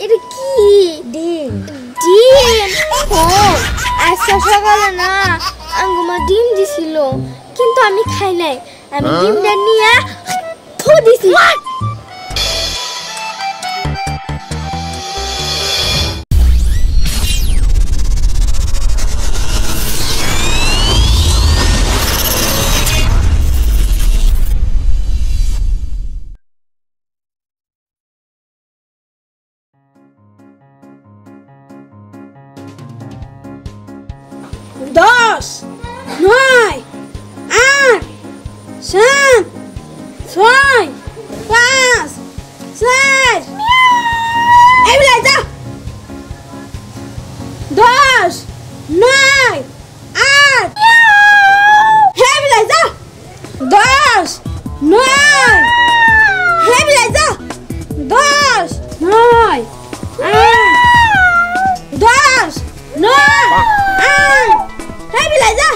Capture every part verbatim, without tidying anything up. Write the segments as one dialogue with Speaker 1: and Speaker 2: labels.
Speaker 1: এটা কি? ডিম। ডিম? ও আজকে সকালে না আঙ্গুমা ডিম দিছিল, কিন্তু আমি খাই নাই। আমি ডিমটা নিয়ে থু দিছি।
Speaker 2: দশ, নয়, আট, সাত, ছয়, পাঁচ, চার, এগুলাই যা। দশ, নয়, আট, হেবিলাই যা। দশ, নয়, হেবিলাই যা। দশ, নয়, আট, দশ, নয়, আট, হেবিলাই যা।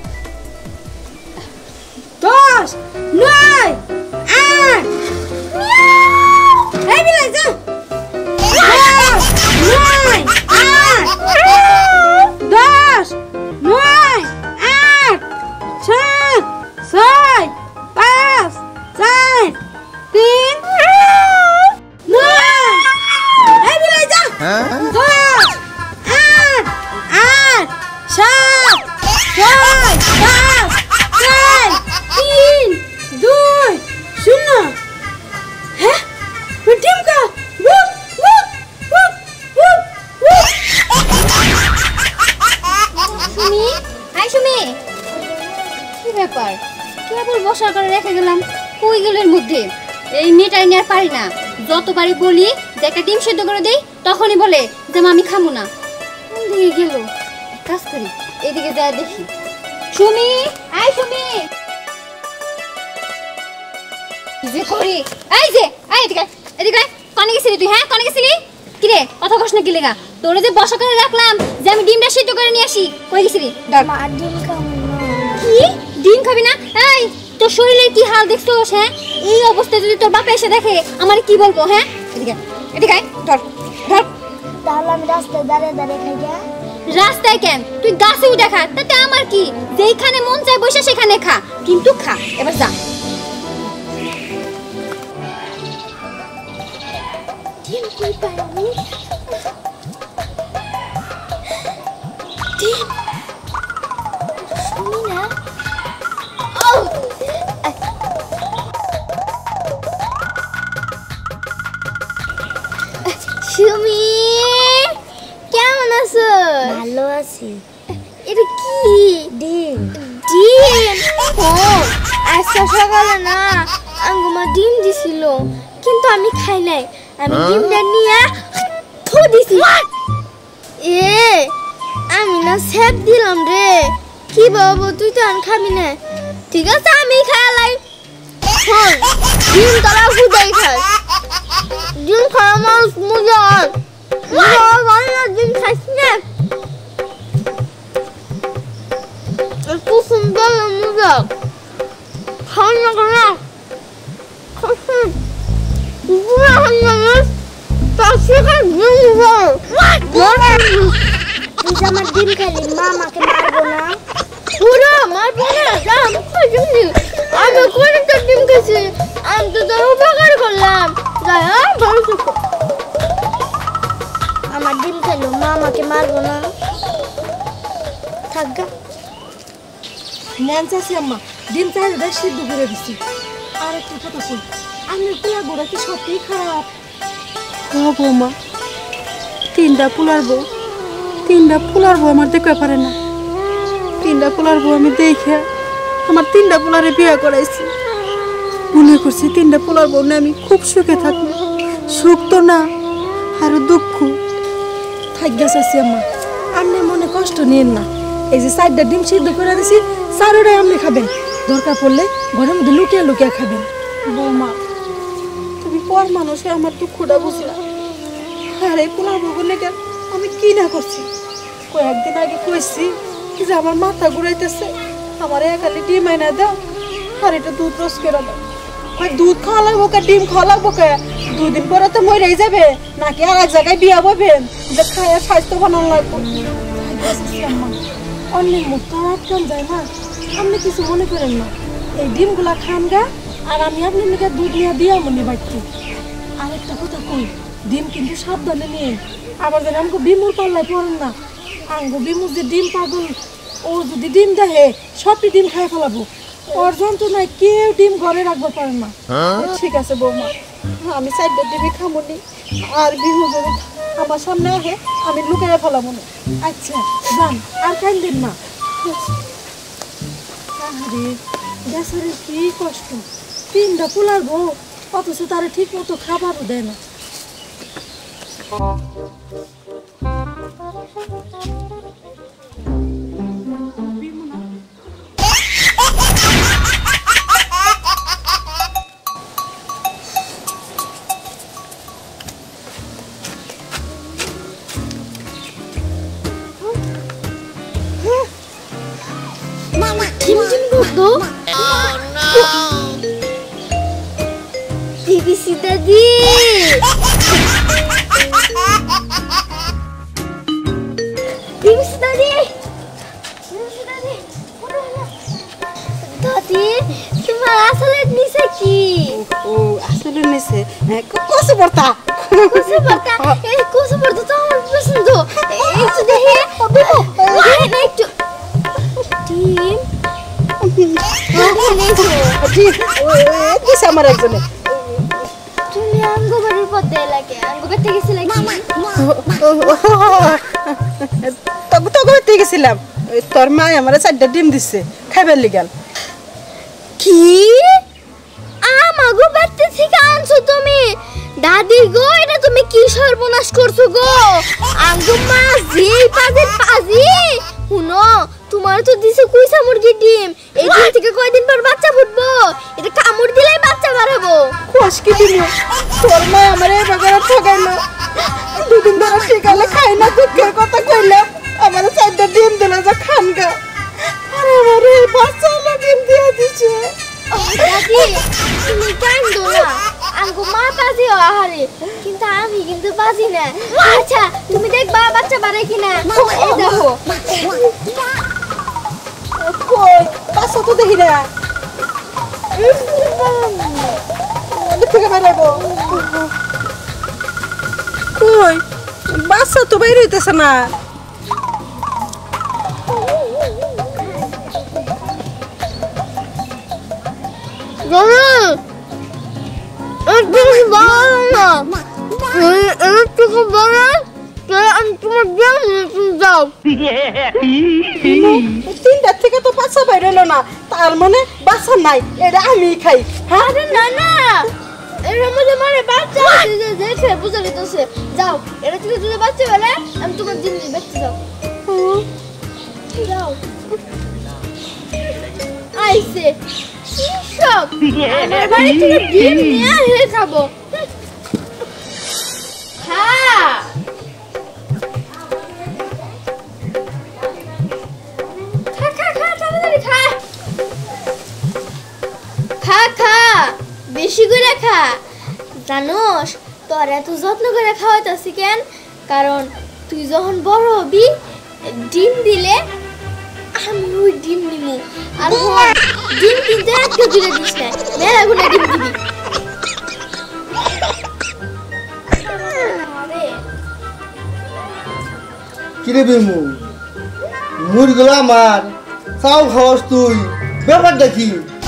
Speaker 2: দশ, নয়, আট, হেবিলাই যা। দশ, নয়, আট, দশ, নয়, আট, সাত, ছয়, পাঁচ, চার, তিন, নয়, হেবিলাই যা। দশ, আট, আট, সাত, ছয়, পাঁচ, চার, তিন, দুই, শূন্য। হ্যাঁ ডিম খা। উপ, উপ, উপ, উপ, উপ।
Speaker 1: সুমি, আই সুমি, কি ব্যাপার? কেবল বসার করে রেখে গেলাম, কই গেলের মধ্যে? এই মেয়েটাই নিয়ে আর পারি না। যতবারই বলি যে একটা ডিম সেদ্ধ করে দেই, তখনই বলে যে মা আমি খাবো না। কোন দিকে গেল? কাজ করি, এদিকে যায় দেখি। সুমি, আই সুমি, যে করি এই যে আই এদিকে, এদিকে কনে গেছিলি তুই? হ্যাঁ কনে গেছিলি? কি রে কথা কস না কি লেগা? তোরে যে বসা করে রাখলাম যে আমি ডিমটা সিদ্ধ করে নিয়ে আসি, কই গেছিলি?
Speaker 3: মা ডিম খাবো না।
Speaker 1: কি ডিম খাবি না? এই তোর শরীরের কি হাল দেখছোস? হ্যাঁ এই অবস্থায় যদি তোর বাবা এসে দেখে আমার কি বলবো? হ্যাঁ এদিকে, এদিকে ধর ধর।
Speaker 3: তাহলে আমি রাস্তায় দাঁড়িয়ে দাঁড়িয়ে খাই যা।
Speaker 1: রাস্তায় কেন? তুই গাছে উঠে খা, তাতে আমার কি? যেখানে মন চায় বসে সেখানে খা, কিন্তু খা। এবার যা।
Speaker 3: ডিম কই পাই আমি? ডিম শুনি না।
Speaker 1: সুমি কেমন আছো?
Speaker 3: ভালো আছি।
Speaker 1: এটা কি?
Speaker 3: ডিম।
Speaker 1: ডিম? ও আজকে সকালে না আঙ্গুমা ডিম দিছিল, কিন্তু আমি খাই নাই। আমি ডিমটা নিয়ে থু দিছি। এ আমি না সেপ দিলাম রে। কি বাবু তুই তো আন খাবি না? ঠিক আছে আমি খাইলাই। হ্যাঁ ডিম তারা খুদাই খাস। ডিম খাওয়া মানুষ মজা হয়। ডিম খাইস না? একটু সুন্দর মজা খাওয়া না খাওয়া
Speaker 3: আমার ডিম খালি মা আমাকে মারবো না।
Speaker 1: পুরো মারবো না। আমি করে তো ডিম খাইছি, আমি তো তোর উপকার করলাম।
Speaker 3: আমার ডিম খেলো মা আমাকে মারবো না। থাকা
Speaker 2: নেন চাষি আম্মা, ডিম চাহিদা সিদ্ধ করে দিছি। আর একটা কথা বল, আমি পোলা গোড়া কি সত্যিই খারাপ? হ্যাঁ বৌমা, তিনটা পোলার বউ, তিনটা পোলার বউ আমার দেখতে পারে না। তিনটা পোলার বউ আমি দেখে আমার তিনটা পোলারে বিয়ে করাইছি। মনে করছি তিনটা পোলার বউ না আমি খুব সুখে থাকবো। সুখ তো না, আরো দুঃখ। থাকবে চাষি আম্মা, আপনি মনে কষ্ট নিয়েন না। এই যে চারটা ডিম সিদ্ধ করে দিছি, চারোটাই আপনি খাবেন। দরকার পড়লে ঘরের মধ্যে লুকিয়ে লুকিয়ে খাবেন। বৌমা তুমি পর মানুষে আমার দুঃখটা বুঝলা। আর এই পোলার বউগুলো আমি কি না করছি? কয়েকদিন আগে কইছি যে আমার মাথা ঘুরাইতেছে, আমার একালি ডিম আইনা দাও আর এটা দুধ রস করে দাও। কই দুধ খাওয়া লাগবো কে ডিম খাওয়া লাগবো কে দুদিন পরে তো মরেই যাবে নাকি আর এক জায়গায় বিয়া বইবেন যে খায় স্বাস্থ্য বানানো লাগবো অন্যের মুখ তো আটকান যায় না আপনি কিছু মনে করেন না এই ডিমগুলা খান গা আর আমি আপনার মেয়েকে দুধ নিয়ে দিয়া মনে বাড়ছি আর একটা কথা কই ডিম কিন্তু সাবধানে নিয়ে আবার যেন আমাকে বিমুর পাল্লায় পড়েন না আঙ্গু বিমুর যে ডিম পাগল ও যদি ডিম দেহে সবটি ডিম খাই ফেলাবো ওর যন্ত্রণায় কেউ ডিম ঘরে রাখতে পারে না ঠিক আছে বৌমা আমি চারটা ডিমই খামনি আর বিমু যদি আমার সামনে আহে আমি লুকিয়ে ফেলাবো না আচ্ছা যান আর খাই দিন না আরে বেচারে কি কষ্ট তিনটা পোলার বউ অথচ তারা ঠিক মতো খাবারও দেয় না
Speaker 1: দাদি দাদি দাদি তোমার আসলে নিচে কি
Speaker 2: ও আসলে নিচে কসু পড়তা
Speaker 1: কসু পড়তা এই কসু পড়তা তো আমার পছন্দ একটু দেখে দেখে একটু টিম
Speaker 2: আমার একজনে
Speaker 1: তুমি আঙ্গবাড়ির পথে লাগে আঙ্গবাড়ি থেকে গেছিলে
Speaker 2: তবু তো ঘুরতে গেছিলাম তোর মা আমার চারটা ডিম দিচ্ছে খাইবার লিগাল
Speaker 1: কি আমাগো বাড়তে থেকে আনছো তুমি দাদি গো এটা তুমি কি সর্বনাশ করছো গো আঙ্গু মা যেই পাজের পাজি শুনো তোমার তো দিছে কুইসা মুরগির ডিম এই ডিম থেকে কয়দিন পর বাচ্চা ফুটবো এটা কামড় দিলেই বাচ্চা বাড়াবো
Speaker 2: কোষ কি দিল তোর মা আমারে বাগারে ঠকাইলো দুদিন ধরে ঠিকালে খাই না দুঃখের কথা কইলাম আমার চারটা ডিম দিলে যা খান গা আরে আমারে বাচ্চা না ডিম দিয়ে দিছে
Speaker 1: দাদি তুমি কান্দো না আঙ্গু মা পাজি আহারে কিন্তু আমি কিন্তু পাজি না আচ্ছা তুমি দেখবা বাচ্চা বাড়ে কিনা এই দেখো
Speaker 2: কই বাচ্চা তো দেখি না থেকে বেরাবো কই বাচ্চা তো বাইরে হইতেছে না তিনটার থেকে তো বাচ্চা বাইরে এলো না তার মানে বাচ্চা নাই এটা আমি খাই হ্যাঁ
Speaker 1: না না এর মধ্যে মানে বাচ্চা আছে যে দেখে বুঝা গেছে যাও এটা থেকে যদি বাচ্চা বেলে আমি তোমার ডিম দিয়ে বেচতে যাও যাও আইছে সব আমার বাড়ি থেকে ডিম নিয়ে হে খাবো হ্যাঁ খা খা খা তাড়াতাড়ি খা খা খা বেশি করে খা জানোস তোর এত যত্ন করে খাওয়াইতাছি কেন কারণ তুই যখন বড় হবি ডিম দিলে আমি ওই ডিম নিমু আর ডিম কিন্তু একটু দিলে দিস না মেলা গুলো ডিম দিবি
Speaker 4: কিরে বিমু মুরগুলো আমার চাও খাওয়াস তুই ব্যাপার দেখি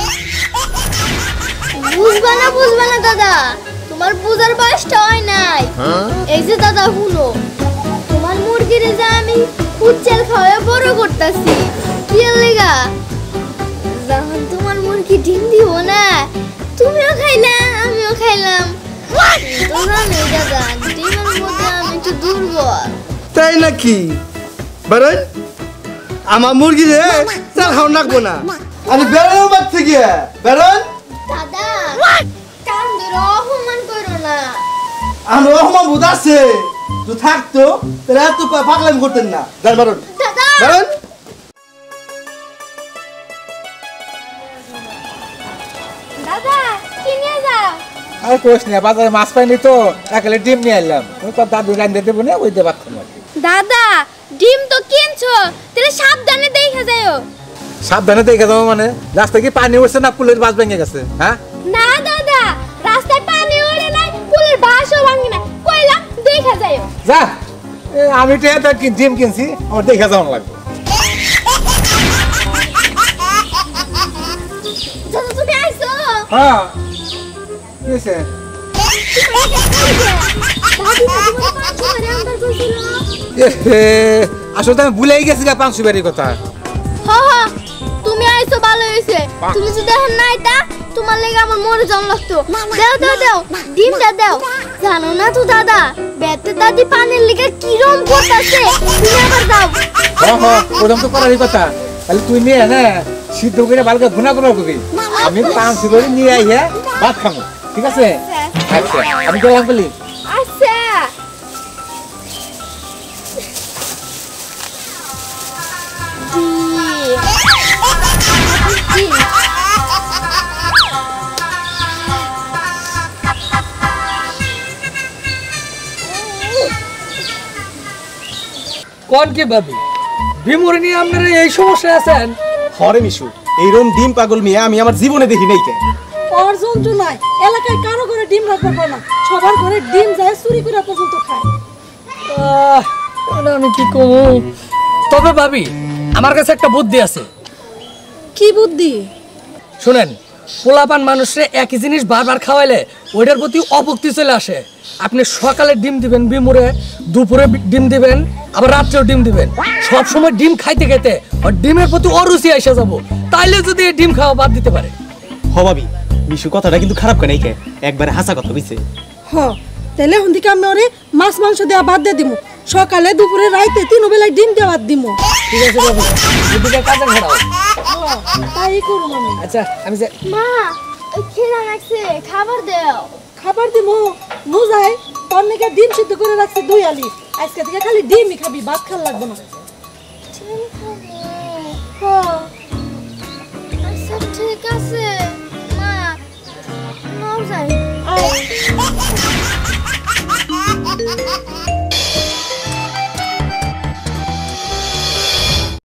Speaker 1: বুঝবা না বুঝবা না দাদা তোমার বুঝার বয়সটা হয় নাই এই যে দাদা শুনো তোমার মুরগিরে যা আমি উচ্চেল খাওয়া বড় করতেছি কি লেগা যখন তোমার মুরগি ডিম দিব না তুমিও খাইলা আমিও খাইলাম তো জানি দাদা ডিমের মধ্যে আমি একটু দুর্বল
Speaker 4: তাই নাকি বেরোন আমার মুরগি রে চাল খাওয়া রাখবো না আমি বেরোনো পারছি গিয়ে বেরোন
Speaker 1: দাদা কান ধরে অপমান করো না
Speaker 4: আমার রহমান বুধ আছে তো থাকতো তাহলে এত পাগলামি করতেন না যান বেরোন
Speaker 1: দাদা
Speaker 4: বেরোন
Speaker 1: দাদা কি
Speaker 5: আর কোশ না বাজারে মাছ পাইনি তো একালে ডিম নিয়ে এলাম ওই তো দাদু রান্ধে দেবো না ওই দেবার তোমার
Speaker 1: দাদা ডিম তো কিনছো তাহলে সাবধানে দেখে যাও
Speaker 5: সাবধানে দেখে যাবো মানে রাস্তায় কি পানি উঠছে না পুলের বাস ভেঙে গেছে হ্যাঁ
Speaker 1: না দাদা রাস্তায় পানি ওড়ে নাই পুলের বাসও ভাঙে না কইলাম দেখে যাও
Speaker 5: যা এ, আমি তো এটা কি ডিম কিনছি আমার দেখে যাওয়ার লাগবে
Speaker 1: দাদা তুমি আইছো
Speaker 5: হ্যাঁ কি হয়েছে আসলে আমি ভুলেই গেছি গা পাঁচশো বাড়ির কথা
Speaker 1: হ হ তুমি আইছো ভালো হইছে তুমি যদি এখন না আইতা তোমার লেগে আমার মরে যাওয়া লাগতো দাও দাও দাও ডিমটা দাও জানো না তো দাদা বেতে দাদি পানির লেগে কিরম করতেছে তুমি আবার দাও
Speaker 5: হ্যাঁ হ্যাঁ প্রথম তো করারই কথা তাহলে তুই নিয়ে না সিদ্ধ করে ভালো করে ঘুনা ঘুনা করবি আমি পাঁচশো করে নিয়ে আইয়া ভাত খাবো ঠিক আছে আচ্ছা আমি গেলাম বলি
Speaker 1: আচ্ছা
Speaker 6: কোন কি ভাবি বিমুরে নিয়ে আপনারা এই সমস্যা আছেন
Speaker 7: হরে মিশু এইরকম ডিম পাগল মেয়ে আমি আমার জীবনে দেখি নাই কেন
Speaker 2: ওর জন্তু নাই এলাকায় কারো ঘরে ডিম রাখতে পারে না সবার ঘরে ডিম যায় চুরি করে পর্যন্ত খায়
Speaker 6: আহ, এটা আমি কি করবো তবে ভাবি আমার কাছে একটা বুদ্ধি আছে
Speaker 2: কি বুদ্ধি
Speaker 6: শুনেন পোলাপান মানুষে একই জিনিস বারবার খাওয়াইলে ওইটার প্রতি অভক্তি চলে আসে আপনি সকালে ডিম দিবেন বিমুরে দুপুরে ডিম দিবেন আবার রাত্রেও ডিম দিবেন সব সময় ডিম খাইতে খেতে আর ডিমের প্রতি অরুচি এসে যাব তাইলে যদি এই ডিম খাওয়া বাদ দিতে পারে
Speaker 7: হবাবি মিশু কথাটা কিন্তু খারাপ কেন কে একবারে হাসা কথা বুঝছে
Speaker 2: হ তাহলে এখন থেকে আমি ওরে মাছ মাংস দেওয়া বাদ দিয়ে দিমু সকালে দুপুরে রাইতে তিন বেলায় ডিম দেওয়া দিমু
Speaker 6: ঠিক আছে বাবু এদিকে কাজে ঘোরাও
Speaker 2: তাই করুন আমি
Speaker 6: আচ্ছা আমি যে
Speaker 1: মা ওই খিদা লাগছে খাবার দাও
Speaker 2: খাবার দিমু মুজাই তোর নাকি ডিম সিদ্ধ করে রাখছে দুই আলি আজকে থেকে খালি ডিমই খাবি ভাত খাল লাগবে না
Speaker 1: হ্যাঁ আচ্ছা ঠিক আছে মা নাও যাই
Speaker 2: আয়